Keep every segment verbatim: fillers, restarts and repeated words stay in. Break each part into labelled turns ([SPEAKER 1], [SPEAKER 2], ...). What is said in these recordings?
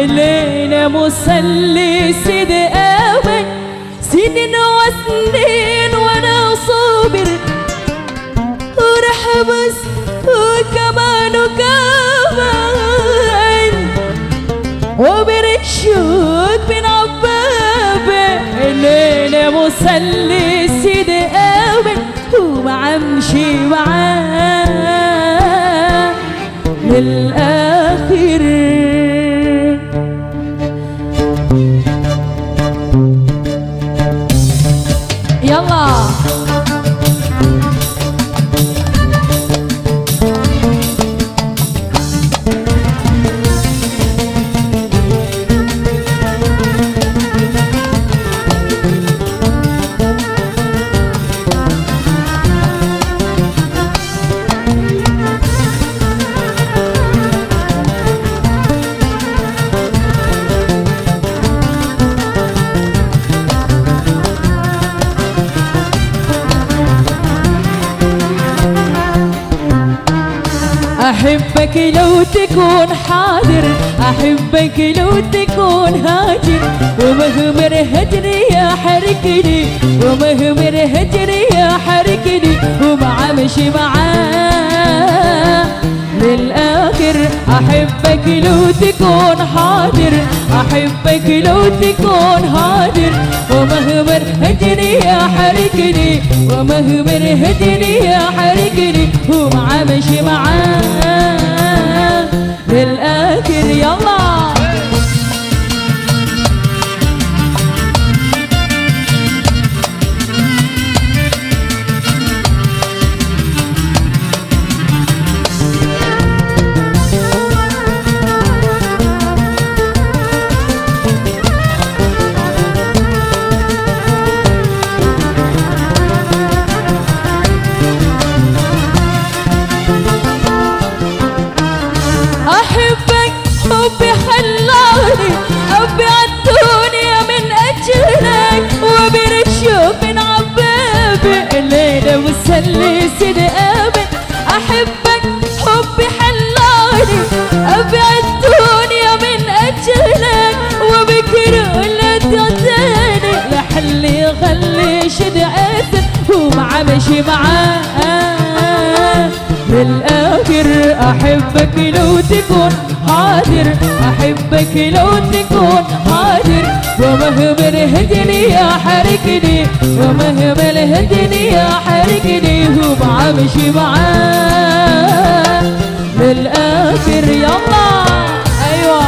[SPEAKER 1] الليلة مسلي سيدي أبد سنين وسنين وانا صابر ورح بس وكمان وكمان وبرشوك بين عبابة الليلة مسلي سيدي أبد وبعمشي معاه للآخر. يلا أحبك لو تكون حاضر أحبك لو تكون هاجر ومهمر هجري يا حركني ومهمر هجري يا حركني ومعمشي معاه للآخر. أحبك لو تكون حاضر أحبك لو تكون هاجر ومهمر هجري يا حركني ومهمر هجري يا حركني ومعمشي معاه للآخر. يلا حبي خلاني أبيع الدنيا من أجلك وبرشوف من عبابي الليلة مسلي سيدي أبد. أحبك حبي خلاني أبيع الدنيا من أجلك وبكره اللي تغزاني لحلي خلي شد أسد ومعمشي معاه للآخر. أحبك لو تكون حاضر أحبك لو تكون حاضر ومهمر هدني يا حركني ومهمر هدني يا حركني ومعمشي معاه للآخر. يلا أيوة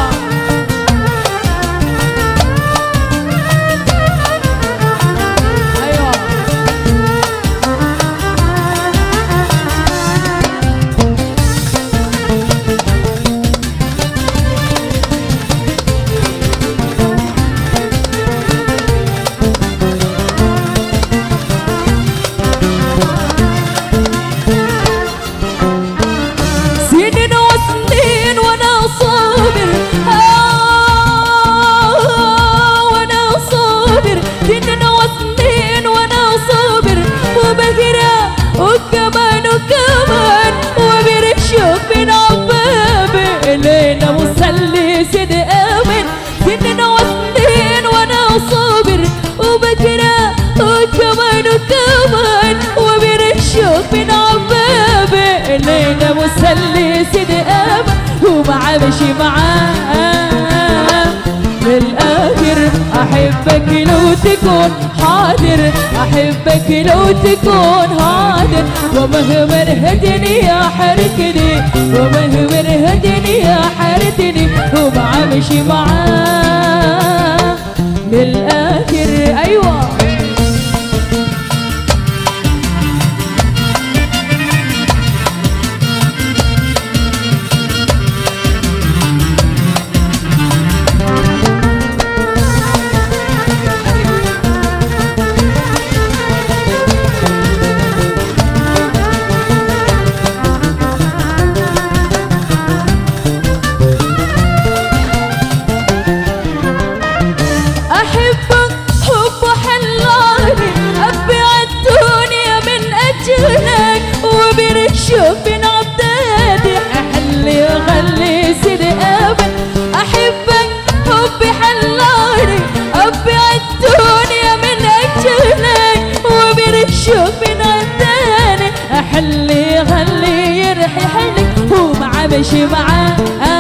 [SPEAKER 1] كمان وبرشوف من عبابي الليلة مسلي سيدي أبد ومعمشي معاه للآخر. أحبك لو تكون حاضر أحبك لو تكون حاضر ومهمر هدني يا حركني ومهمر هدني يا حركني ومعمشي معاه للآخر. أيوة امشي معاه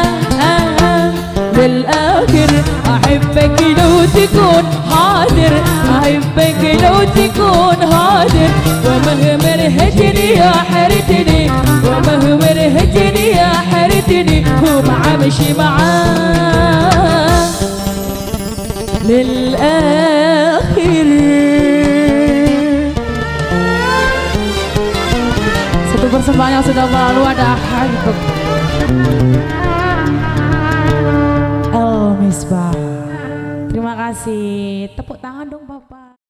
[SPEAKER 1] للآخر. أحبك لو تكون حاضر، أحبك لو تكون حاضر، ومهما رهتني يا حرتني، ومهما رهتني يا حرتني، ومع مشي معاه للآخر. Satu persembahan yang sudah berlalu ada Habib El Misbah. Terima kasih. Tepuk tangan dong Bapak.